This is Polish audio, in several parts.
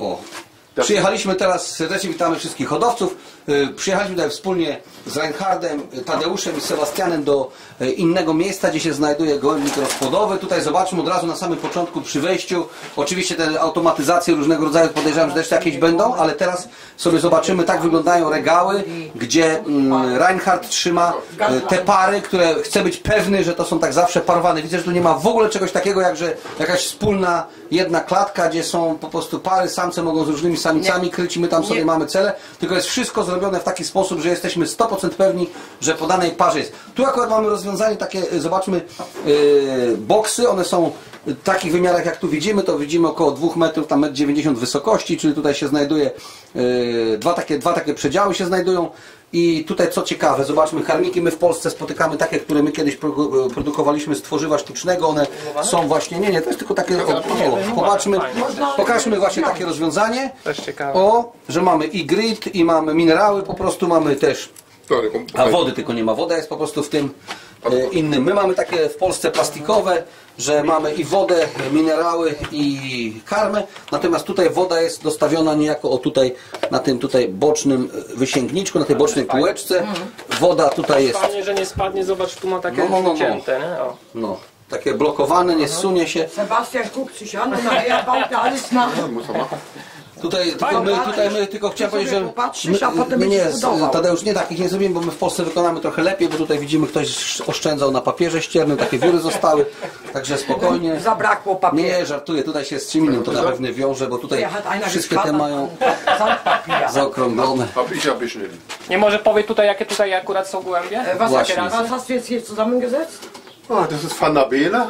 O. Przyjechaliśmy teraz, serdecznie witamy wszystkich hodowców. Przyjechaliśmy tutaj wspólnie z Reinhardem, Tadeuszem i Sebastianem do innego miejsca, gdzie się znajduje gołębnik rozpłodowy. Tutaj zobaczmy od razu na samym początku przy wejściu. Oczywiście te automatyzacje różnego rodzaju, podejrzewam, że też jakieś będą, ale teraz sobie zobaczymy, tak wyglądają regały, gdzie Reinhard trzyma te pary, które chce być pewny, że to są tak zawsze parowane. Widzę, że tu nie ma w ogóle czegoś takiego, jak że jakaś wspólna jedna klatka, gdzie są po prostu pary, samce mogą z różnymi samicami kryć i my tam sobie mamy cele, tylko jest wszystko zrobione w taki sposób, że jesteśmy 100% pewni, że po danej parze jest. Tu akurat mamy rozwiązanie takie, zobaczmy, boksy, one są w takich wymiarach jak tu widzimy, to widzimy około 2 metrów, tam 1,90 m wysokości, czyli tutaj się znajduje, dwa takie przedziały się znajdują. I tutaj co ciekawe, zobaczmy, karmiki my w Polsce spotykamy takie, które my kiedyś produkowaliśmy z tworzywa sztucznego, one są właśnie, nie, to jest tylko takie, popatrzmy, pokażmy właśnie takie rozwiązanie, o, że mamy i grid, i mamy minerały, po prostu mamy też, a wody tylko nie ma, woda jest po prostu w tym innym. My mamy takie w Polsce plastikowe, że mamy i wodę, minerały i karmę, natomiast tutaj woda jest dostawiona niejako o tutaj, na tym tutaj bocznym wysięgniczku, na tej bocznej półeczce. Woda tutaj jest... Fajnie, że nie spadnie, zobacz, tu ma takie cięte, nie? O. No, takie blokowane, nie zsunie się. Sebastian guckt sich an und nachher baut er alles nach. Tutaj my tylko chciałem powiedzieć, że nie, Tadeusz, nie takich nie zrobimy, bo my w Polsce wykonamy trochę lepiej, bo tutaj widzimy, ktoś oszczędzał na papierze ściernym, takie wióry zostały, także spokojnie. Zabrakło papieru. Nie, żartuję, tutaj się z czym innym to na pewno wiąże, bo tutaj wszystkie te mają zaokrąglone. Nie może powie tutaj, jakie tutaj akurat są gołębie? Was hast du jetzt hier zusammengesetzt? Das ist Van der Beele.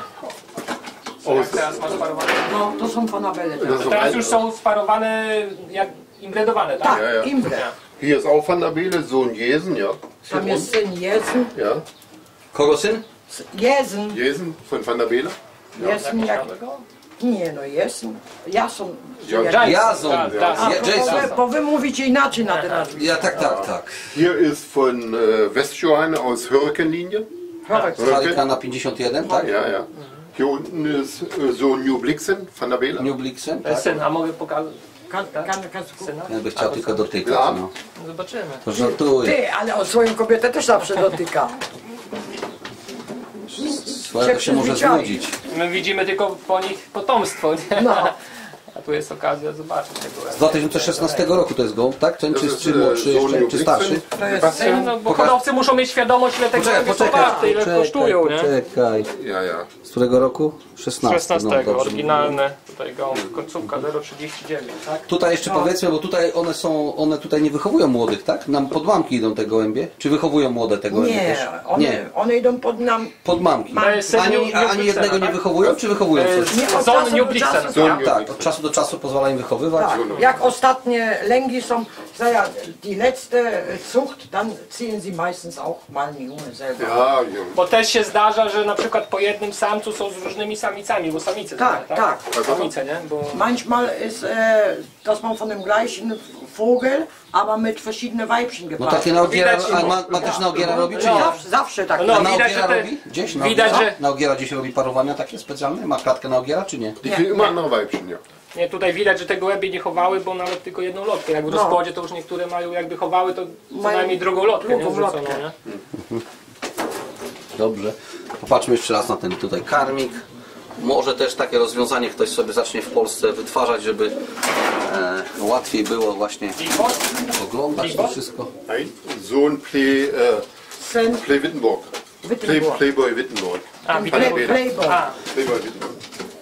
Teraz masz sparowane. No, to są Fanabele. Teraz już są sparowane, jak imbredowane, tak? Tak, ja. Imbre. Hier ist auch Van der Beele, Sohn Jesen, ja. Tam jest syn Jesen. Ja. Kogo syn? Jesen. Jesen von Van der Beele. Jesen jak... Nie no, Jesen. Jason. Jason. Bo wy mówicie inaczej na ten nazwisko. Ja, tak. Hier ist von Westjohanne aus Hurrikenlinie. Harikana 51, tak? Ja. Hier unten ist Sohn New Blixen, Van der Beele. New Blixen, tak? Syn, a mogę pokazać? Kannst du Syna? Ja bym chciał tylko dotykać, no. Zobaczymy. To żartuję. Ty, ale o swoją kobietę też zawsze dotyka. Swoja to się może znudzić. My widzimy tylko po nich potomstwo, nie? No. A tu jest okazja zobaczyć tego. Z 2016 roku to jest gołąb, tak? Czy młodszy jeszcze, czy starszy? To jest syn. No, bo hodowcy muszą mieć świadomość, ile tego są warte, ile kosztują, nie? Poczekaj. Ja. Z którego roku? 16. 16, No, dobrze. oryginalne, tutaj gołąb, końcówka 0,39, tak? Tutaj jeszcze powiedzmy, bo tutaj one tutaj nie wychowują młodych, tak? Nam pod mamki idą te gołębie? Czy wychowują młode te gołębie też? One idą pod nam. Pod mamki. Ani jednego nie wychowują, czy wychowują coś? Nie, od Zon czasu New do Blixen. czasu, Tak, od czasu do czasu pozwala im wychowywać. tak. Jak ostatnie lęgi są, naja, die letzte Zucht, dann ziehen sie meistens auch mal eine Junge selber. Ja, Bo też się zdarza, że na przykład po jednym samcu są z różnymi samicami, bo samice Tak, tak? tak. Samice, nie? Bo... Manchmal ist, dass man von dem gleichen Vogel, aber mit verschiedenen Weibchen No gepaart. takie na ogiera, a ma też na ogiera robi, czy nie? Zawsze tak. No, A na widać, ogiera że te- robi? Gdzieś? widać, że- Na ogiera gdzieś robi parowania takie specjalne? Ma klatkę na ogiera, czy nie? die kriegen immer andere Weibchen, ja. Nie, tutaj widać, że te gołębie nie chowały, bo nawet tylko jedną lotkę. Jak w rozpłodzie to już niektóre mają, jakby chowały, to co najmniej drugą lotkę, nie? drugą Wrzuconą, lotkę. nie? Dobrze. Popatrzmy jeszcze raz na ten tutaj karmik. Może też takie rozwiązanie ktoś sobie zacznie w Polsce wytwarzać, żeby łatwiej było właśnie oglądać to wszystko. Nein, Sohn Sen, Play Wittenburg. Wittenburg. Playboy Wittenburg. A, Van der widać. Beele. Playboy. A, Playboy Wittenburg.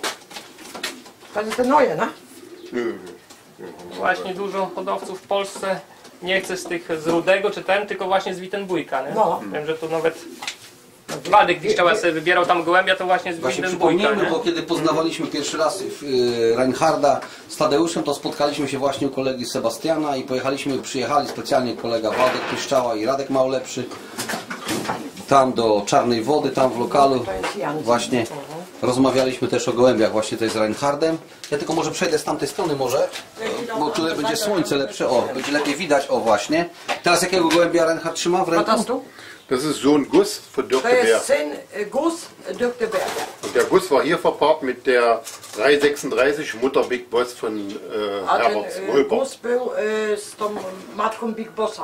Das ist der neue, ne? Nö. właśnie dużo hodowców w Polsce nie chce z tych z Rudego czy ten, tylko właśnie z Wittenbójka, nie? No. Wiem, że tu nawet Waldek Wiszczała sobie wybierał tam gołębia, to właśnie z Właśnie Wittenbójka, przypomnijmy, nie? bo kiedy poznawaliśmy pierwszy raz Reinharda z Tadeuszem, to spotkaliśmy się właśnie u kolegi Sebastiana i przyjechali specjalnie kolega Waldek Piszczała i Radek Małolepszy tam do Czarnej Wody, tam w lokalu właśnie Rozmawialiśmy też o gołębiach właśnie tutaj z Reinhardem. Ja tylko może przejdę z tamtej strony może, bo tutaj będzie słońce lepsze. O, będzie lepiej widać. O właśnie. Teraz jakiego gołębia Reinhard trzyma w Was hast ręku? du? Das ist so ein Guss von Dirk Da de Beer. ist 10 Guss Dirk de Beer. Und der Guss war hier verpaart mit der 336 Mutter Big Boss von A Herbert ten Wolper. Guss był z tą matką Big Bossa.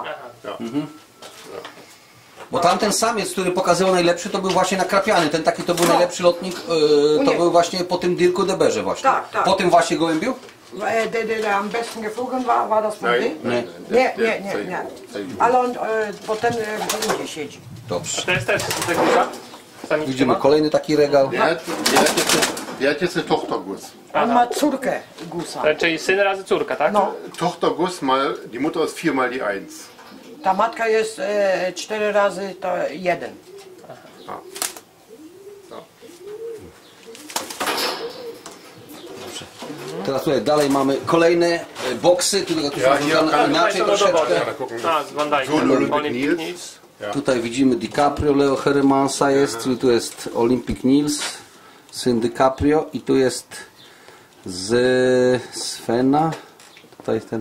Bo tamten samiec, który pokazywał najlepszy, to był właśnie nakrapiany. Ten taki to był najlepszy lotnik, to Nie. był właśnie po tym Dirku de Beerze właśnie. Tak, tak. Po tym właśnie gołębiu? Der am besten geflogen war das von Nein, dem? nein, Nie. Ale on, bo ten w Indii siedzi. Dobrze. To jest też Degusa. Samiczka Widzimy ma? kolejny taki regał. Der hat jetzt eine Tochterguss. On ma córkę Gusa. Czyli syn razy córka, tak? No, Tochterguss mal, die Mutter ist 4 mal die 1. ta matka jest 4 razy to 1. Teraz tutaj dalej mamy kolejne boksy, które tu są Ja, wyglądane hier inaczej są do troszeczkę. dowodu. Da gucken A, z Van Dijk'a. Zulu Olympic Olympic Nils. Nils. Tutaj widzimy DiCaprio, Leo Hermansa jest, czyli tu jest Olympic Nils, syn DiCaprio i tu jest z Svena, tutaj ten,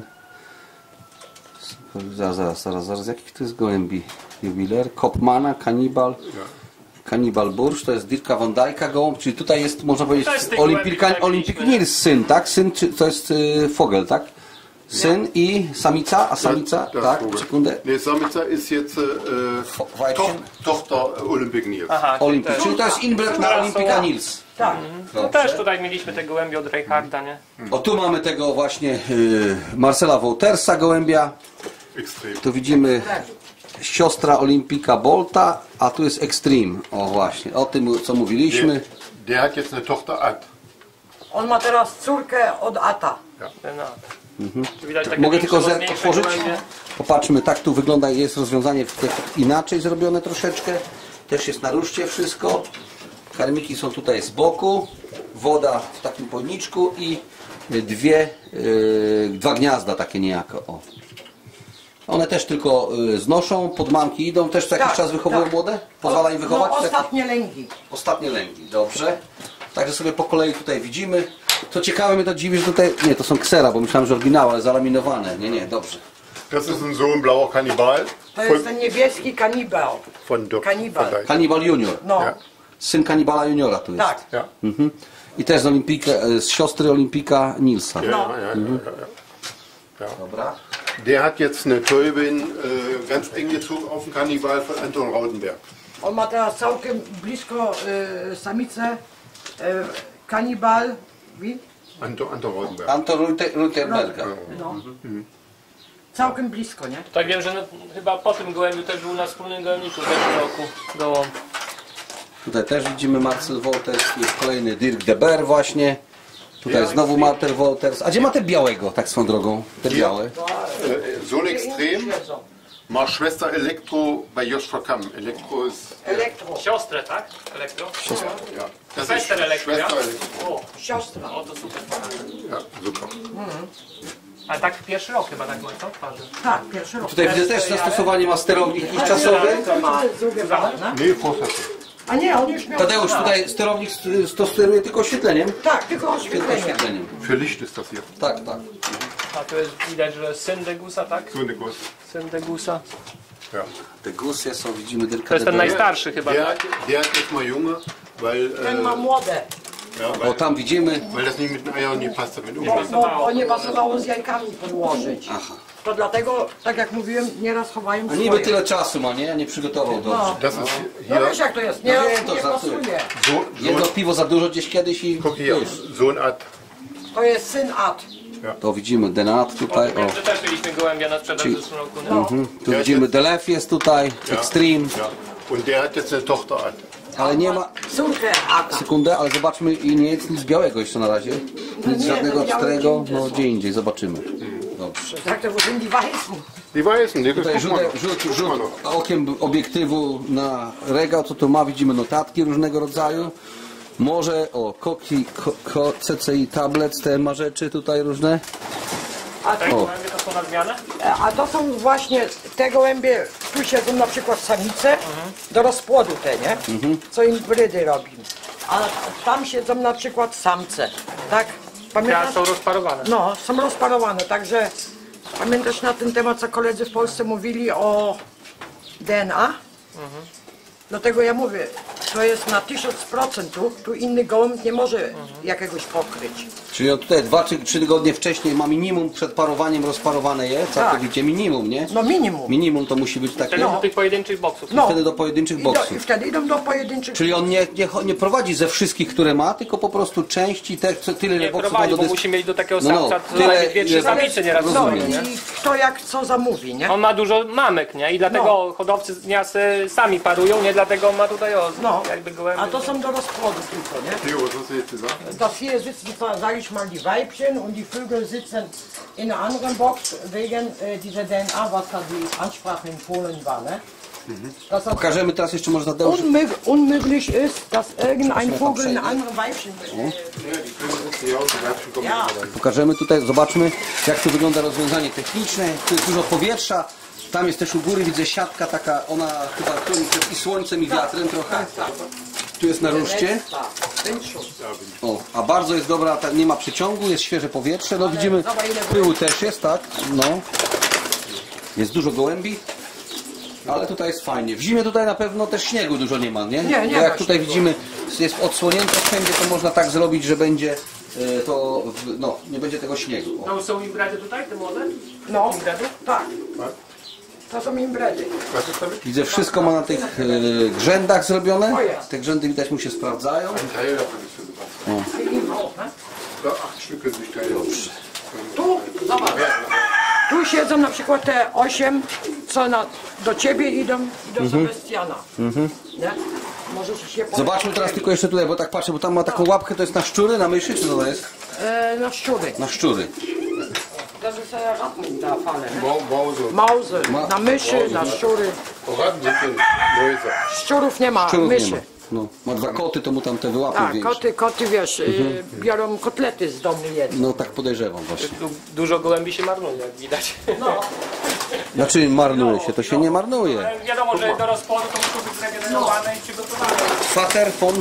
zaraz, jakich to jest gołębi? Jubiler, Kopmana, Cannibal Bursz, to jest Dirka Van Dijk'a gołąb, czyli tutaj jest, można powiedzieć, To jest tych gołębi, które Olympic mieliśmy. Nils, syn, tak? Syn, to jest Vogel, tak? Syn i samica, a samica, Das tak, Vogel. sekundę. Nee, Samica ist jetzt Weibchen. Tochter Olympic Nils. Aha, Olympic, czyli to jest inbred na Teraz Olympica są- Nils. Tak. No też tutaj mieliśmy te gołębie od Reinharda, nie? O tu mamy tego właśnie Marcela Woltersa gołębia. Extrem. Tu widzimy siostra Olympika Bolta, a tu jest Extreme. O właśnie, o tym co mówiliśmy. Der hat jetzt eine Tochter Ad. On ma teraz córkę od Ata. No. Tu widać takie Mogę tylko większe, mniejsze otworzyć? gołębie. Popatrzmy, tak tu wygląda, jest rozwiązanie inaczej zrobione troszeczkę. Też jest na ruszcie wszystko. Karmiki są tutaj z boku. Woda w takim pojniczku i dwa gniazda takie niejako. O. One też tylko znoszą, podmamki idą, też co jakiś Tak, czas wychowują tak. młode? Pozwala im wychować? No, Takie- ostatnie lęgi. Ostatnie lęgi, dobrze. Także sobie po kolei tutaj widzimy. Co ciekawe, mnie to dziwi, że tutaj... Nie, to są ksera, bo myślałem, że oryginał, ale zalaminowane. Nie, dobrze. Das ist ein so ein blauer Kannibal To jest ten niebieski kanibal. von Dirk Kannibal. van Dijk. Kannibal Junior. No, Ja. Syn Kannibala Juniora tu jest. tak. Ja. Mhm. I też z, z siostry Olimpika Nilsa. No. Dobra. Der hat jetzt eine Täubin ganz eng gezogen auf den Kannibal von Anton Rautenberg. On ma teraz całkiem blisko samicę kanibal. Wie? Anton Rautenberg. Anton Rutenberga. No. Całkiem blisko, nie? Tak wiem, że no, chyba po tym gołębiu też był na wspólnym gołębniku w zeszłym roku gołąb. Tutaj też widzimy Marcel Wolters. Jest kolejny Dirk de Beer właśnie. Tutaj znowu Marcel Wolters. A gdzie ma te białego, tak swoją drogą? Te białe. So ein Extrem. Mal Schwester Elektro bei Joshua Kamm. Elektro ist. Elektro. Siostrę, tak? Elektro? Ja. Das Schwester Elektro, ja? Schwester Elektro. O, Siostra. o, to super. Ja, super. Ale tak pierwszy rok chyba tak ma, co? Twarzy. Tak, pierwszy rok. Tutaj widzę też zastosowanie ma sterownik jakiś czasowy. To ma zugewane. Nee, Vorsätze. A nie, on już miał... Tadeusz, tutaj sterownik to steruje tylko oświetleniem? Tak, tylko Tylko oświetlenie. oświetleniem. Für Licht ist das hier. Tak. A tu jest widać, że syn Degusa, tak? So eine Guss. Syn Degusa. Ja. Te gusy są, widzimy Dirka To jest de ten Beer. najstarszy chyba, Der tak? hat jetzt mal Junge, weil, Ten ma młode. ja, O, weil, tam widzimy. weil das nicht mit den Eiern nie passt damit Bo nie pasowało z jajkami podłożyć. Aha. To dlatego, tak jak mówiłem, nieraz chowają A niby swoje. tyle czasu ma, nie? A nie przygotował dobrze. No, Das ist no hier wiesz jak to jest, nieraz wiem, to nie żartuję. pasuje. Jedno piwo za dużo gdzieś kiedyś i Guck hier, już. so ein Ad. To jest syn Ad. To widzimy Denat tutaj. O. Wiem, że też mieliśmy gołębia na sprzedaż w zeszłym roku, nie? Mhm. Tu widzimy Delef jest tutaj, Extreme, Ja. Und der hat jetzt eine Tochter Ad. ale nie ma... Córkę Ada. Sekundę, ale zobaczmy i nie jest nic białego jeszcze na razie. Nic nie, żadnego to białe pstrego, gdzie no są. gdzie indziej, zobaczymy. Dobrze. Tak to sind die Weißen. Die Weißen, die Tutaj guck mal rzut noch. Guck mal noch. okiem obiektywu na regał, co tu ma, widzimy notatki różnego rodzaju. Może, CCI tablets, te ma rzeczy tutaj różne. Te gołębie to są na zmianę? A to są właśnie te gołębie, tu siedzą na przykład samice do rozpłodu te, nie? Co im brydy robimy. a tam siedzą na przykład samce, tak? Te Pamiętasz? są rozparowane. No, są rozparowane, także pamiętasz na ten temat, co koledzy w Polsce mówili o DNA? Dlatego ja mówię, to jest na 1000%, tu inny gołąb nie może jakiegoś pokryć. Czyli on tutaj 2 czy 3 tygodnie wcześniej ma minimum przed parowaniem rozparowane je, całkowicie minimum, nie? No minimum. Minimum to musi być takie, Wtedy do tych pojedynczych boksów. No. wtedy do pojedynczych I boksów. wtedy idą do pojedynczych. Czyli on nie prowadzi ze wszystkich, które ma, tylko po prostu części, tyle Nie boksów prowadzi, ma bo do musi mieć do takiego No, samca co tyle, najmniej 2-3 ile- samice nieraz. No rozumiem, nie? i kto jak co zamówi, nie? On ma dużo mamek, nie? I dlatego hodowcy z dnia sami parują, nie? Dlatego on ma tutaj No, jakby gołębie. a to są do rozpłodu tylko, nie? Theo, was hast du jetzt gesagt? Das hier sitzen, sage ich mal, die Weibchen und die Vögel sitzen in einer anderen Box wegen dieser DNA, was da die Ansprache in Polen war, ne? Dass das Pokażemy teraz jeszcze może Tadeusz. unmöglich ist, dass irgendein Vogel ein anderes Weibchen Ja, die können sitzen hier aus, die Weibchen kommen Ja. immer dann. Pokażemy tutaj, zobaczmy jak tu wygląda rozwiązanie techniczne. Tu jest dużo powietrza. Tam jest też u góry, widzę siatka taka, ona chyba chroni przed i słońcem i wiatrem trochę. Tu jest na ruszcie. Windschutz. O, a bardzo jest dobra, nie ma przeciągu, jest świeże powietrze. No widzimy, pyłu też jest, tak? No. Jest dużo gołębi. Ale tutaj jest fajnie. W zimie tutaj na pewno też śniegu dużo nie ma, nie? Nie Bo ma jak tutaj śniegu. widzimy, jest odsłonięte wszędzie, to można tak zrobić, że będzie to, no, nie będzie tego śniegu. O. No są imbredy tutaj, te młode? No, Imbredy? tak. To są imbredy. Was ist damit? Widzę, wszystko ma na tych grzędach zrobione. O jest. Te grzędy widać mu się sprawdzają. Ein Teil davon ist für Sebastian. Für ihn auch, ne? Ja, 8 Stück können sich teilen. Tu, zobacz. Tu siedzą na przykład te 8, co do ciebie idą i do Sebastiana. Nie? Możesz się Zobaczmy teraz tylko jeszcze tutaj, bo tak patrzę, bo tam ma taką łapkę, to jest na szczury, na myszy, czy co to jest? Na szczury. Na szczury. Das ist Ratten da fallen. Ne? Mause. Małzy, na myszy, na szczury. Ratten sind denn Mäuse. Szczurów nie ma, Szczurów nie myszy. ma. No, ma 2 koty, to mu tam te wyłapy Tak, większe. koty wiesz, biorą kotlety z domu jedzą. No tak podejrzewam właśnie. Tu dużo gołębi się marnuje, jak widać. No, Znaczy marnuje się, to się nie marnuje. Ale wiadomo, że do rozpłodu to muszą być zregenerowane i przygotowane. Fater von...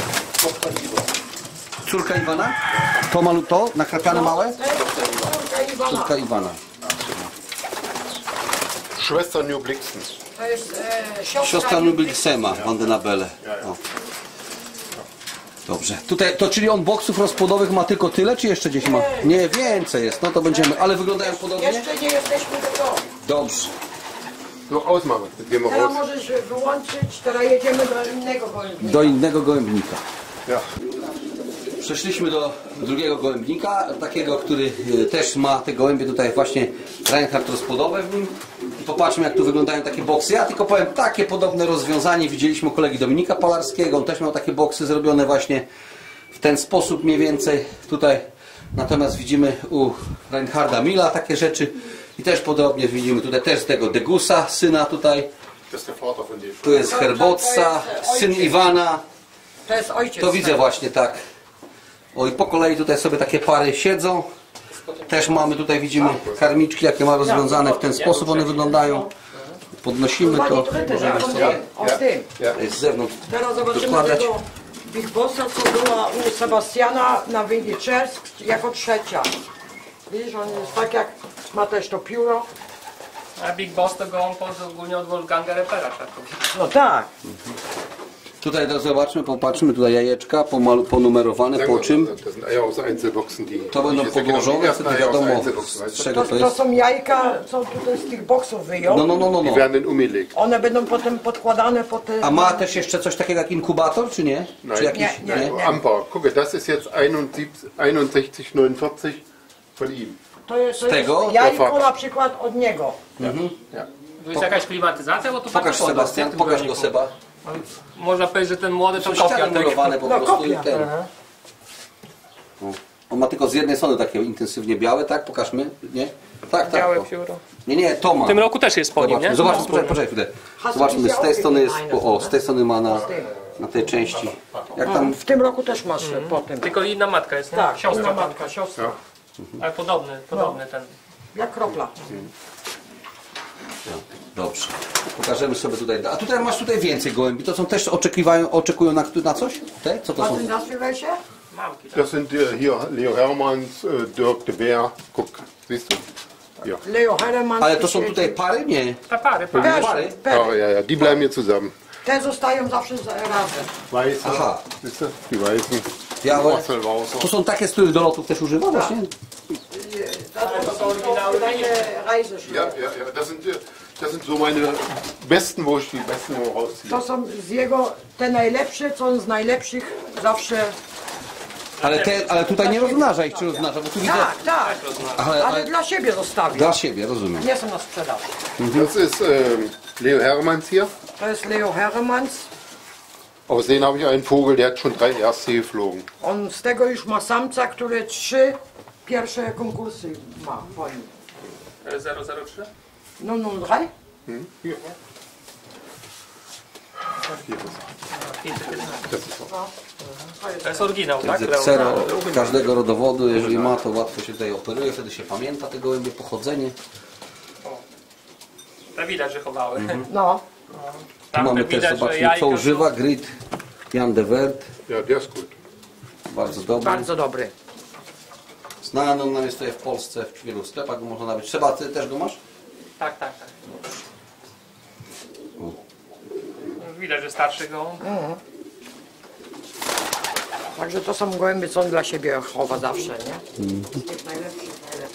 Córka Iwana? To nakrapiane małe? córka Iwana. Córka Iwana. Schwester New Blixen. To jest Siostra Nubilsema, Vandenabele. O. Dobrze. Tutaj, to czyli on boksów rozpłodowych ma tylko tyle, czy jeszcze gdzieś ma? Nie, więcej jest. No to będziemy, ale wyglądają podobnie? Jeszcze nie jesteśmy gotowi. Dobrze. So, ausmachen. Jetzt gehen wir Teraz raus. możesz wyłączyć, teraz jedziemy do innego gołębnika. Do innego gołębnika. Ja. Przeszliśmy do drugiego gołębnika, takiego, który też ma te gołębie tutaj właśnie Reinhardt rozpłodowe w nim. I popatrzmy, jak tu wyglądają takie boksy. Ja tylko powiem, takie podobne rozwiązanie widzieliśmy u kolegi Dominika Palarskiego. On też miał takie boksy zrobione właśnie w ten sposób mniej więcej. Tutaj natomiast widzimy u Reinharda Milla takie rzeczy. I też podobnie widzimy tutaj też tego Degusa, syna tutaj. Das ist der Vater von dem. Tu jest Herbotsa, syn Iwana. To jest ojciec. To widzę właśnie tak. O i po kolei tutaj sobie takie pary siedzą. Też mamy tutaj, widzimy karmiczki, jakie ma rozwiązane w ten sposób one wyglądają. Podnosimy to. Możemy sobie O tym. z zewnątrz Teraz zobaczymy dokładać. tego Big Bossa, co była u Sebastiana na Wyniczersk jako trzecia. Widzisz, on jest tak jak, ma też to pióro. A Big Boss to go on ogólnie od Wolfganga Repera, trzeba powiedzieć. No tak. Tutaj to zobaczmy, popatrzmy, tutaj jajeczka ponumerowane, po czym. Das sind Eier aus Einzelboxen, die. To będą die- genau, podłożone, die ersten wtedy Eier aus wiadomo Einzelboxen, weißt z du? czego to To jest. są jajka, co tutaj z tych boksów wyjął. No. Die werden dann umgelegt. One będą potem podkładane pod te... A ma też jeszcze coś takiego jak inkubator, czy nie? Czy jakiś, Nie. Amper, gucke, das ist jetzt 61,49 von ihm. To jest tego? jajko Fakt. na przykład od niego. Ja. Tu jest jakaś klimatyzacja, bo tu Pokaż taka woda, Sebastian, nie, w tym pokaż go gołębniku. Seba. Można powiedzieć, że ten młody to Są kopia ściany tego. murowane po No prostu i kopia. ten. On ma tylko z jednej strony takie intensywnie białe, tak? Pokażmy, nie? Tak. Białe o. pióro. Nie, to ma. W tym roku też jest po nim, nie? Zobaczmy, poczekaj chwilę. Zobaczmy, z tej strony jest, z tej strony ma na tej części. Jak tam, W tym roku też masz po tym. Tylko inna matka jest, nie? Tak, Siostra inna tam. matka, siostra. Ale podobny ten. Jak kropla. Dobrze. Pokażemy sobie tutaj. A tutaj masz więcej gołębi. To są też oczekują na coś? Te? Co to A są? ty nazywaj się? Mamki, tak? Das sind hier Leo Hermanns, Dirk de Beer. Guck, siehst du? Ja. Leo Herman. Ale to są tutaj pary? Nie. Ta pary. Pary. Ja, ja, ja, die bleiben hier zusammen. Te zostają zawsze razem. Weiße, Aha. siehst du? Die weißen. Białe. Marcel Wauser. To są takie, z których do lotów też używa właśnie? To są oryginały takie Ja, ja, ja, das sind so meine besten, wo ich die besten rausziehe. To są z jego te najlepsze, co on z najlepszych zawsze. Ale tutaj nie rozmnaża ich, czy rozmnaża? Bo tu widzę... Tak. Ale Ale dla siebie zostawił. dla siebie, rozumiem. Nie są na sprzedaż. Das ist Leo Hermanns hier. To jest Leo Hermans. Aus denen habe ich einen Vogel, der hat schon 3 Erste geflogen. On z tego już ma samca, który 3 pierwsze konkursy ma po nim. 003? No, 03? Hier. Hier ist er. Das ist er. To jest oryginał, tak? Widzę ksero każdego rodowodu, jeżeli ma, to łatwo się tutaj operuje, wtedy się pamięta te gołębie, pochodzenie. To widać, że chowały. No. Tu Tam mamy widać, też, że zobaczmy, jajka co są- używa. Grit Jan de Wert, Ja, der ist gut. bardzo dobry. Bardzo dobry. Znany on nam jest tutaj w Polsce, w wielu sklepach go można nabyć. Seba, ty też go masz? Tak. Widać, że starszy go. Także to są gołębie, co on dla siebie chowa zawsze, nie? Tych najlepszych.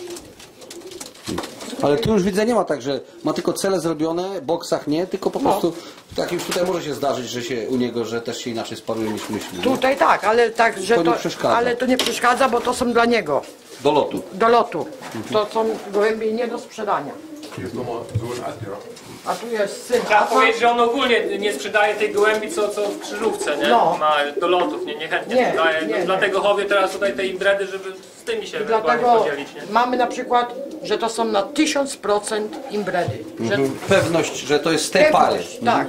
Ale tu już widzę, nie ma tak, że ma tylko cele zrobione, w boksach nie, tylko po prostu, tak już tutaj może się zdarzyć, że się u niego, że też się inaczej sparuje niż myśli. Nie? Tutaj tak, ale tak, że To nie to, przeszkadza. ale to nie przeszkadza, bo to są dla niego, Do lotu. do lotu. To są gołębie nie do sprzedania. Hier ist nochmal so ein Alt, ja. A tu jest syn Trzeba Asa. powiedzieć, że on ogólnie nie sprzedaje tej gołębi, co w krzyżówce, nie? No. Ma do lotów, niechętnie Nie, sprzedaje. nie. Dlatego chowię teraz tutaj te imbredy, żeby z tymi się ewentualnie Dlatego podzielić, nie? mamy na przykład, że to są na 1000% imbredy. Że Pewność, że to jest z tej pary. pewność, tak.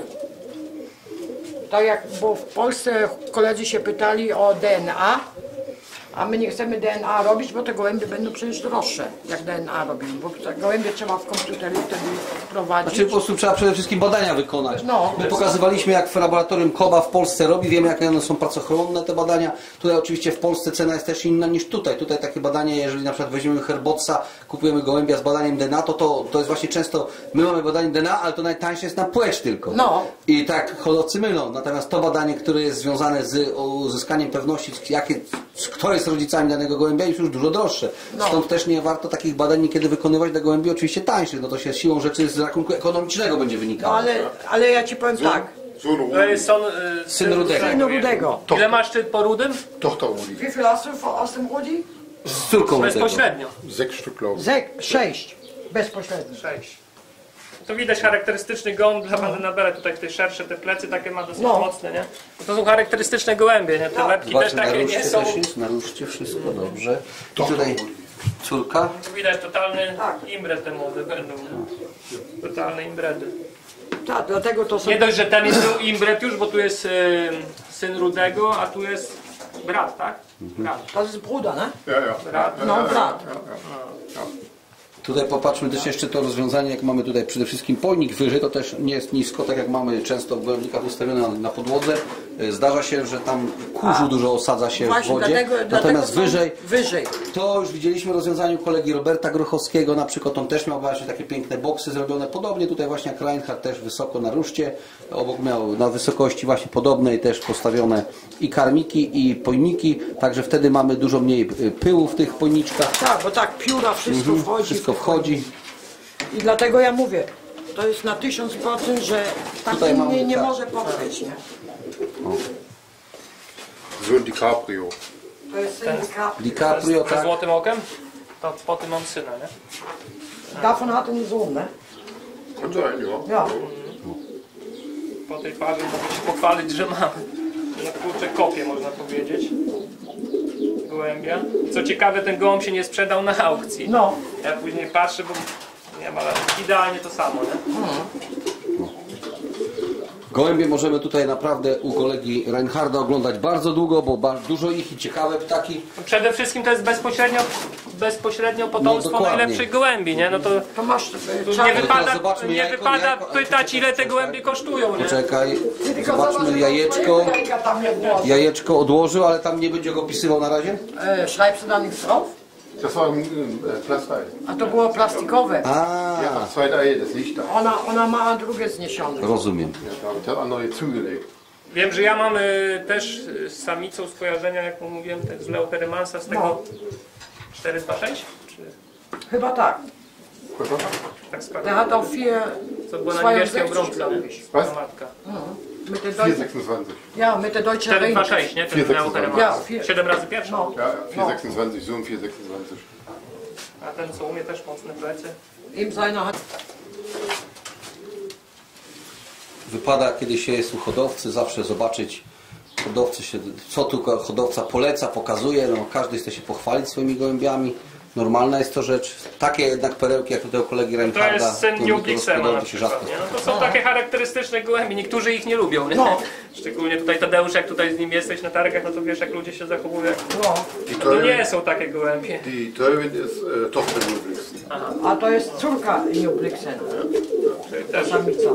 Tak jak, bo w Polsce koledzy się pytali o DNA, a my nie chcemy DNA robić, bo te gołębie będą przecież droższe, jak DNA robimy, bo te gołębie trzeba w komputerze wtedy wprowadzić. Znaczy po prostu trzeba przede wszystkim badania wykonać. No. My pokazywaliśmy, jak w laboratorium Koba w Polsce robi, wiemy, jakie one są pracochłonne te badania. Tutaj oczywiście w Polsce cena jest też inna niż tutaj. Tutaj takie badanie, jeżeli na przykład weźmiemy herbotsa, kupujemy gołębia z badaniem DNA, to jest właśnie często, my mamy badanie DNA, ale to najtańsze jest na płeć tylko. No. I tak hodowcy mylą. Natomiast to badanie, które jest związane z uzyskaniem pewności, kto jest rodzicami danego gołębia, jest już dużo droższe. No. Stąd też nie warto takich badań niekiedy wykonywać dla gołębi oczywiście tańszych. No to się siłą rzeczy z rachunku ekonomicznego będzie No wynikało. ale ja ci powiem tak, So ein To Rudi. jest Syn Rudego. synu Rudego. Ile masz ty po Rudym? Tochter Rudi. Wie viel hast du aus dem Rudi? Z córką Rudego. Bezpośrednio. 6 Stück, glaube ich. 6. Bezpośrednio. 6. To widać charakterystyczny gołąb dla Panny Nabele. Tutaj te szersze, te plecy takie ma dosyć No. mocne, nie? Bo to są charakterystyczne gołębie, nie? Te łebki też Zobaczmy, na takie ruszcie nie są. też jest, na ruszcie wszystko dobrze. I Tochter tutaj Rudi. córka. Tu widać totalny Tak. imbret te młode będą. Nie? Totalne imbredy. Tak, dlatego to są... Nie dość, że ten jest imbret już, bo tu jest syn Rudego, a tu jest brat, tak? Brat. To jest Bruder, ne? Ja, ja. Brat. No, brat. Tutaj popatrzmy też jeszcze to rozwiązanie, jak mamy tutaj przede wszystkim pojnik wyżej, to też nie jest nisko, tak jak mamy często w gołębnikach ustawione na podłodze. Zdarza się, że tam kurzu dużo osadza się w Właśnie, wodzie, dlatego natomiast są wyżej wyżej. to już widzieliśmy w rozwiązaniu kolegi Roberta Grochowskiego, na przykład on też miał właśnie takie piękne boksy zrobione, podobnie tutaj właśnie jak Reinhardt też wysoko na ruszcie, obok miał na wysokości właśnie podobnej też postawione i karmiki i pojniki, także wtedy mamy dużo mniej pyłu w tych pojniczkach, Tak, bo tak pióra, wszystko wchodzi. wszystko wchodzi. I dlatego ja mówię, to jest na 1000%, że tak Tutaj mamy, inny nie tak. może poprzeć, nie? So ein DiCaprio. To jest syn DiCaprio. DiCaprio, Ze tak. złotym okiem? To po tym mam syna, nie? Davon hat er einen Sohn, ne? Kann sein, ja. Ja. Po tej parze mogę się pochwalić, że mam. Na kurczę kopię, można powiedzieć. Gołębia. Co ciekawe, ten gołąb się nie sprzedał na aukcji. No. Ja później patrzę, bo nie ma, ale idealnie to samo, nie? Gołębie możemy tutaj naprawdę u kolegi Reinharda oglądać bardzo długo, bo dużo ich i ciekawe ptaki. Przede wszystkim to jest bezpośrednio potomstwo dokładnie. najlepszych gołębi, nie? No to To masz tu czarny. zobaczmy nie jajko, wypada jajko, ale pytać, ile te gołębie kosztują, nie? Czekaj, Tylko zobaczmy zobacz, jajeczko. jajka tam nie było. Jajeczko odłożył, ale tam nie będzie go opisywał na razie? Schreibst du da nichts drauf? Das war ein Plastei. A to było plastikowe. A, Ja, zweite Ei, das liegt da. Ona ma drugie zniesione. rozumiem. Ja, ich habe andere zugelegt. Wiem, że ja mam też z samicą skojarzenia, jak mówiłem, z Leoterymansa, z tego No. 426? Czy Chyba tak. tak składam? Der hat auch vier, Co było na niebieskim 62, obrączce, glaube nie? ich. Was? Ta matka. Mit der deutschen, 426. ja, mit der deutschen Ring. 426, nie? Ten 426. Leoterymans. Ja, 7 razy pierwszy. No. Ja, 426, Zoom 426. A ten co umie też mocne plecy. Ihm seiner hat. Wypada, kiedy się jest u hodowcy, zawsze zobaczyć hodowcy co tu hodowca poleca, pokazuje. No, każdy chce się pochwalić swoimi gołębiami. Normalna jest to rzecz. Takie jednak perełki, jak tutaj u kolegi To Reinharda, jest syn New Blixema na gospodarki się rzadko przykład, nie? No to są takie charakterystyczne gołębie. Niektórzy ich nie lubią, nie? No. Szczególnie tutaj Tadeusz, jak tutaj z nim jesteś na targach, no to wiesz, jak ludzie się zachowują. No. Die To nie Teurin, są takie gołębie. die Teurin ist Tochter Ludwigs. A to jest córka Ingebrigtsen. Czyli też. Samica.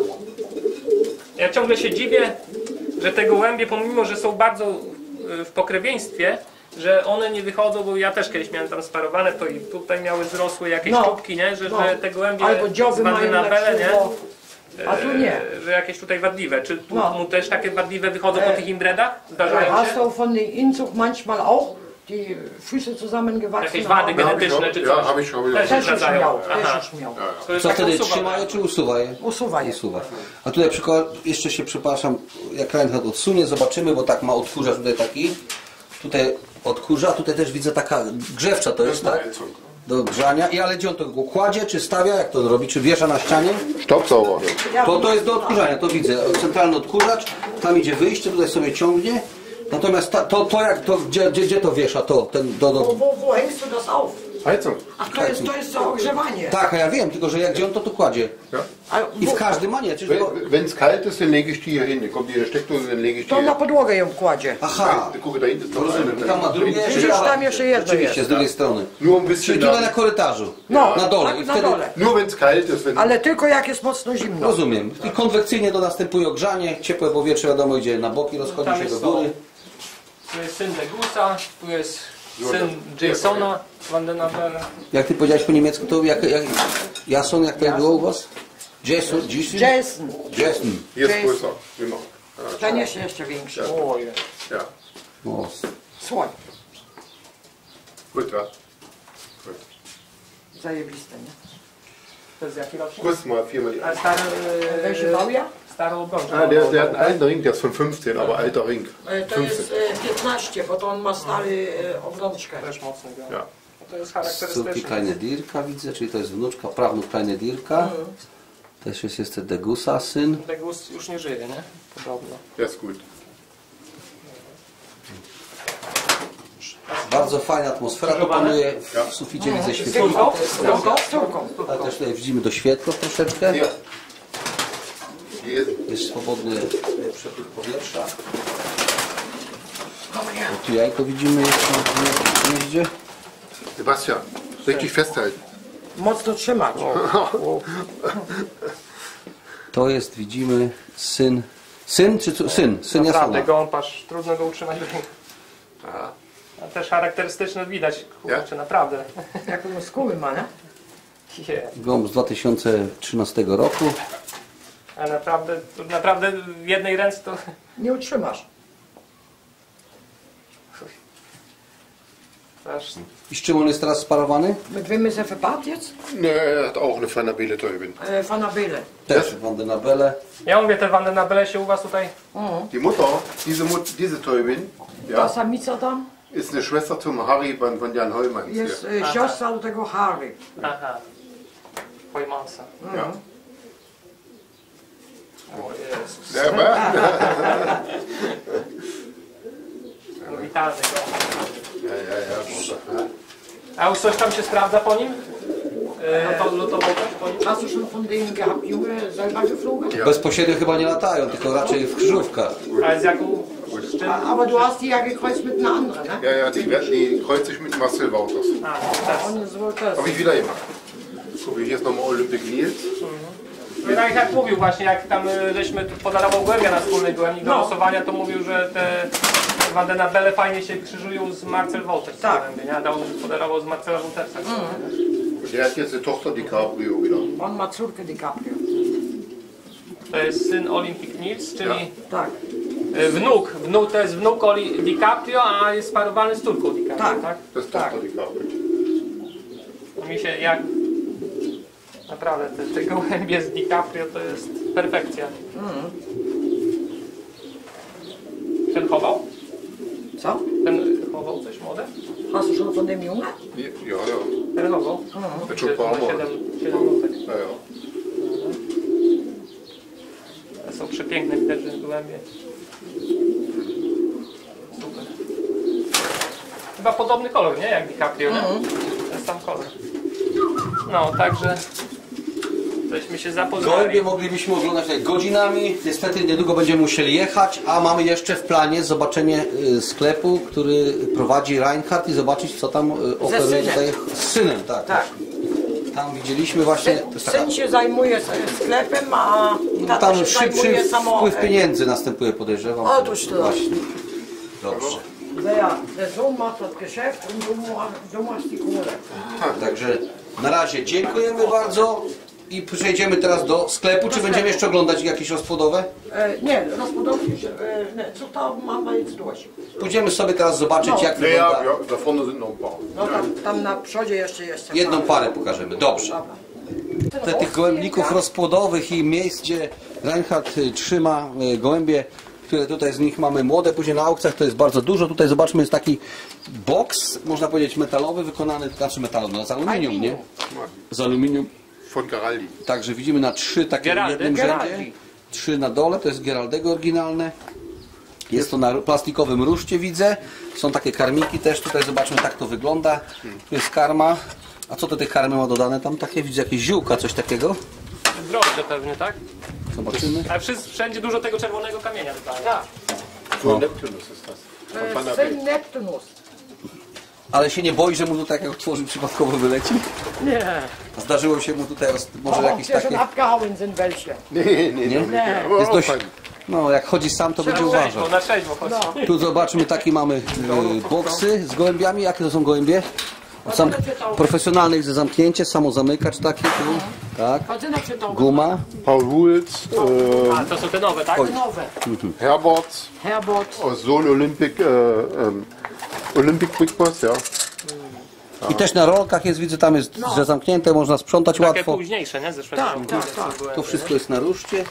Ja ciągle się dziwię, że te gołębie, pomimo że są bardzo w pokrewieństwie, że one nie wychodzą, bo ja też kiedyś miałem tam sparowane, to i tutaj miały zrosłe jakieś No. czubki, nie? Że te gołębie Albo dzioby z Wanny mają na na Bele, nie? krzywo. A tu nie. Że jakieś tutaj wadliwe. Czy tu No. mu też takie wadliwe wychodzą po tych indredach? Zdarzają Hast się? du von den Inzucht manchmal auch die Füße zusammengewachsen Jakieś wady haben? genetyczne czy Ja, coś? habe ich schon Też Też się już zdarzają. miał, Aha. też już miał. To jest Co tak wtedy usuwa, trzyma je tak? czy usuwa je? Usuwa je. Usuwa. A tutaj przykład, jeszcze się przepraszam, jak Reinhard odsunie, zobaczymy, bo tak ma odkurzacz tutaj taki. Tutaj odkurza, tutaj też widzę taka grzewcza to jest, tak? Do grzania. I ale gdzie on to go kładzie, czy stawia, jak to robi, czy wiesza na ścianie? Staubsauger. To jest do odkurzania, to widzę. Centralny odkurzacz, tam idzie wyjście, tutaj sobie ciągnie. Natomiast gdzie to wiesza? Wo hängst du das auf? Heizung. Ach, to jest za ogrzewanie. Tak, a ja wiem, tylko że jak gdzie on to tu kładzie? Ja. A I w wo- każdym, a nie, czyż to... Wenn es kalt ist, dann lege ich die hier hin. Dann kommt die Steckdose, dann lege ich die To na podłogę ją kładzie. Aha, Gucke, da hinten ist noch rozumiem. eine. Tam ma drugie, Widzisz, tam jeszcze jedno rzeczywiście, z jest. drugiej strony. Nur ein Czyli bisschen tutaj na da. korytarzu, No, na dole. tak, I na wtedy, dole. Nur wenn es kalt ist. Wenn Ale tylko jak jest mocno zimno. rozumiem. I konwekcyjnie to następuje ogrzanie, ciepłe powietrze wiadomo idzie na boki, rozchodzi Tam się do jest góry. Tu jest syn Degusa, tu jest syn Jasona Wanny na Bele. Jak ty powiedziałeś po niemiecku, to Jason, jak to było u was? Jason? Jason. Jason. hier ist Cześć. größer. Genau. Ten jest jeszcze większy. Oje. Ja. O, Słoń. Gut, ja. Zajebiste, nie? To jest jaki rocznik? Größte mal 4 mal die. A stary... Welche Baujahr? Starą obrączkę. Der hat einen alten Ring, der ist von 15, aber alter Ring. To jest 15, bo to on ma stary obrączkę. Też mocny go. Ja. To jest Córki charakterystyczne. Kleine Dirka widzę, czyli to jest wnuczka, prawnuk Kleine Dirka. Też jest jeszcze Degusa, syn. Degus już nie żyje, nie? Podobno. Der ist gut. Bardzo fajna atmosfera tu panuje. W suficie widzę świetło. Z córką. Ale też tutaj widzimy doświetlo troszeczkę. Hier. Hier ist Jest swobodny przepływ powietrza. O, tu jajko widzimy jeszcze w gnieździe. Sebastian, richtig festhalten. Mocno trzymać. To jest, widzimy, syn. Syn czy syn? Syn Naprawdę, Jasona. gąbkarz, trudno go utrzymać w ręku. A też charakterystyczne widać, kurczę, naprawdę. Jak muskuły ma, nie? Gąb z 2013 roku. A naprawdę w jednej ręce to... Nie utrzymasz. Aż I z czym on jest teraz sparowany? Mit wem ist er verpaart jetzt? Ne, er hat auch eine Fanabele Täubin. Van der Bele. Też Wandy Bele. ja mówię, te Wanny na Bele się u was tutaj... Die Mutter, diese Täubin, Ta ja, samica tam ist eine Schwester zum Harry von Jan Heumanns. jest Hier. siostra do tego Harry. Aha. Pojmansa. Ja. O Jezus. Ja, aber, No, witalny go. ja, ja, ja. A już coś tam się sprawdza po nim? Lotował też po nim? Hast du schon von denen gehabt, Junge, selber geflogen? Bezpośrednio chyba nie latają, tylko raczej w krzyżówkach. Ale z jaką... z czym? Aber du hast die ja gekreuzt mit einer anderen, ne? Ja, ja, die kreuzt sich mit Marcel Wouters. On ist wohl das. Habe ich wieder gemacht. Guck, hier ist nochmal Olympic Nils. No tak jak mówił właśnie, jak tam żeśmy tu podarował głębia na wspólny głębnik do losowania, to mówił, że te Vandenabele fajnie się krzyżują z Marcel Wouters. Tak. Podarował z Marcela Woutersa. Der hat jetzt eine Tochter DiCaprio wieder. On ma córkę DiCaprio. To jest syn Olympic Nils, czyli Tak. wnuk. To jest wnuk DiCaprio, a jest sparowany z córką DiCaprio, tak? Das ist Tochter DiCaprio. Mi się jak... Naprawdę, te gołębie z DiCaprio to jest perfekcja. Ten chował? Co? Ten chował coś młode? Hast du schon von dem Junge? Ja, ja. Ten chował? Der schon ein paar Mal. 7 łotek. Ja, ja. To są przepiękne, widać, że gołębie. Super. Chyba podobny kolor, nie? Jak DiCaprio, nie? Ten sam kolor. No, także... Żeśmy się zapoznali. Gołębie moglibyśmy oglądać tutaj godzinami. Niestety niedługo będziemy musieli jechać, a mamy jeszcze w planie zobaczenie sklepu, który prowadzi Reinhardt i zobaczyć, co tam oferuje synem. tutaj z synem. Tak. Tak. Tam widzieliśmy właśnie... To jest taka, Syn się zajmuje sklepem, a tata tam się szybszy zajmuje samo... wpływ pieniędzy następuje, podejrzewam. Otóż to. Właśnie. Dobrze. Der Sohn macht das Geschäft und du machst die Kohle. Także na razie dziękujemy bardzo i przejdziemy teraz do sklepu. Czy będziemy jeszcze oglądać jakieś rozpłodowe? Nie, rozpodobnie się. Nie, co to mamy jetzt durch? Pójdziemy sobie teraz zobaczyć, jak Ja, ja, wygląda. ja, da vorne sind noch ein paar. No tam na przodzie jeszcze jest. Jedną parę pokażemy. Dobrze. Tych gołębników rozpłodowych i miejsc, gdzie Reinhardt trzyma gołębie, które tutaj z nich mamy młode, później na aukcjach to jest bardzo dużo. Tutaj zobaczmy, jest taki boks, można powiedzieć metalowy, wykonany, znaczy metalowy, no z aluminium, nie? Z aluminium. Von Geraldi. Także widzimy na 3 takie w Geraldy? jednym Geraldi. rzędzie. 3 na dole, to jest Geraldego oryginalne. Jest to na plastikowym ruszcie, widzę. Są takie karmiki też, tutaj zobaczmy, tak to wygląda. Tu jest karma. A co do tej karmy ma dodane? Tam takie, widzę, jakieś ziółka, coś takiego. Drożdże pewnie, tak? Zobaczymy. Ale wszędzie dużo tego czerwonego kamienia tutaj. Tak. So Neptunus ist das. Von Van der Syn Belt. Neptunus. Ale się nie boi, że mu tutaj jak otworzy przypadkowo wyleci? Nie. Zdarzyło się mu tutaj może Aber jakieś die schon takie... abgehauen sind welche. Nee, nee, nee. Nie? Nie. Aber Jest auch dość... fein. No, jak chodzi sam, to będzie uważał. Na trzeźwo chodź. No. Tu zobaczmy, takie mamy boksy z gołębiami. Jakie to są gołębie? Profesjonalnych ze zamknięcie, samozamykacz taki tu. Tak. Was sind das für Tauben? Guma. Paul Huls, A, to są te nowe, tak? Nowe. Herbert, Herbert. Sohn Olympic, Olympic Big Boss, ja. I też na rolkach jest, widzę, tam jest że zamknięte, można sprzątać Takie łatwo. późniejsze, nie? Ze szwedzką. tak. To wszystko jest na ruszcie.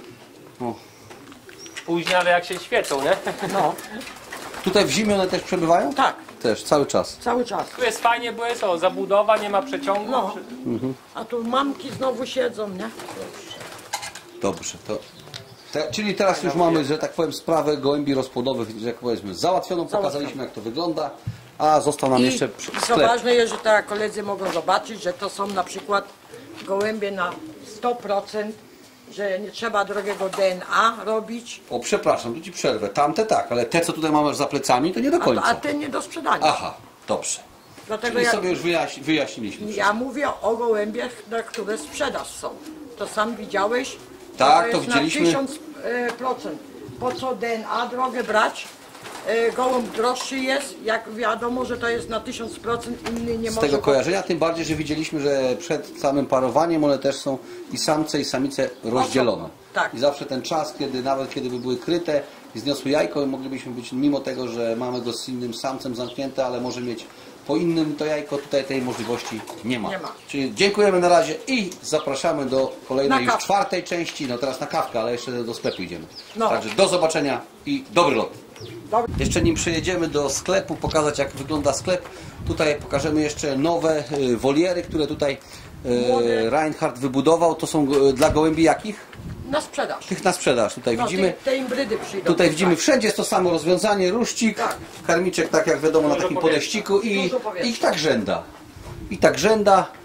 Później, ale jak się świecą, nie? No, Tutaj w zimie one też przebywają? tak. Też, cały czas. Cały czas. Tu jest fajnie, bo jest zabudowa, nie ma przeciągu. No. A tu mamki znowu siedzą, nie? Dobrze, to... Czyli teraz już mamy, że tak powiem, sprawę gołębi rozpłodowych, że jak powiedzmy, załatwioną, pokazaliśmy, jak to wygląda, a został nam jeszcze co sklep. ważne jest, że tak koledzy mogą zobaczyć, że to są na przykład gołębie na 100%, że nie trzeba drogiego DNA robić, O, przepraszam, tu ci przerwę. Tamte tak, ale te, co tutaj mamy za plecami, to nie do a końca. te nie do sprzedania. Aha, dobrze. Dlatego Czyli ja, sobie już wyjaśniliśmy. ja mówię o gołębiach, na które sprzedaż są. To sam widziałeś? Tak, że to jest widzieliśmy. Na 1000%. Po co DNA drogę brać? Gołąb droższy jest, jak wiadomo, że to jest na 1000%, inny nie Z może... tego kojarzenia, tym bardziej, że widzieliśmy, że przed samym parowaniem one też są i samce, i samice rozdzielone. Tak. I zawsze ten czas, kiedy nawet kiedy by były kryte i zniosły jajko, moglibyśmy być, mimo tego, że mamy go z innym samcem zamknięte, ale może mieć po innym to jajko, tutaj tej możliwości nie ma. Nie ma. Czyli dziękujemy na razie i zapraszamy do kolejnej Na już kawkę. 4. części, no teraz na kawkę, ale jeszcze do sklepu idziemy. No. Także do zobaczenia i dobry lot. Dobry. Jeszcze nim przejedziemy do sklepu, pokazać jak wygląda sklep, tutaj pokażemy jeszcze nowe woliery, które tutaj Reinhardt wybudował. To są dla gołębi jakich? Na sprzedaż. Tych na sprzedaż. Tutaj No, widzimy. te imbrydy przyjdą. Tutaj widzimy wszędzie jest to samo rozwiązanie, ruszcik, Tak. karmiczek tak jak wiadomo na takim powietrza. podeściku i Dużo powietrza. tak rzęda. I tak rzęda.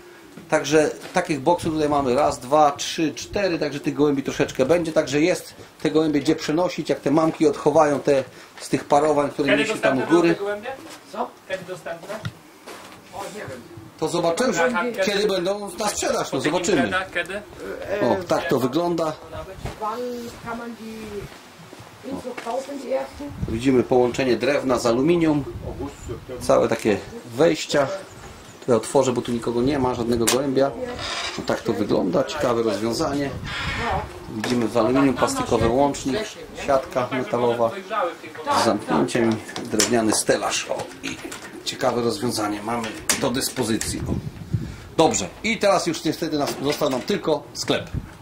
Także takich boksów tutaj mamy raz, dwa, trzy, cztery, także tych gołębi troszeczkę będzie, także jest te gołębie gdzie przenosić, jak te mamki odchowają te z tych parowań, które Kiedy mieliśmy tam u dostępne góry. były te gołębie? Co? Kiedy dostępne? O, nie wiem. To zobaczymy, kiedy będą na sprzedaż, no zobaczymy. Impreza, kiedy? O, tak to wygląda. Wann kann man die Info kaufen, die ersten? Widzimy połączenie drewna z aluminium, całe takie wejścia. Tutaj otworzę, bo tu nikogo nie ma, żadnego gołębia. No tak to wygląda, ciekawe rozwiązanie. Widzimy w aluminium plastikowy łącznik, siatka metalowa z zamknięciem, drewniany stelaż. O, i ciekawe rozwiązanie mamy do dyspozycji. O. Dobrze, i teraz już niestety został nam tylko sklep.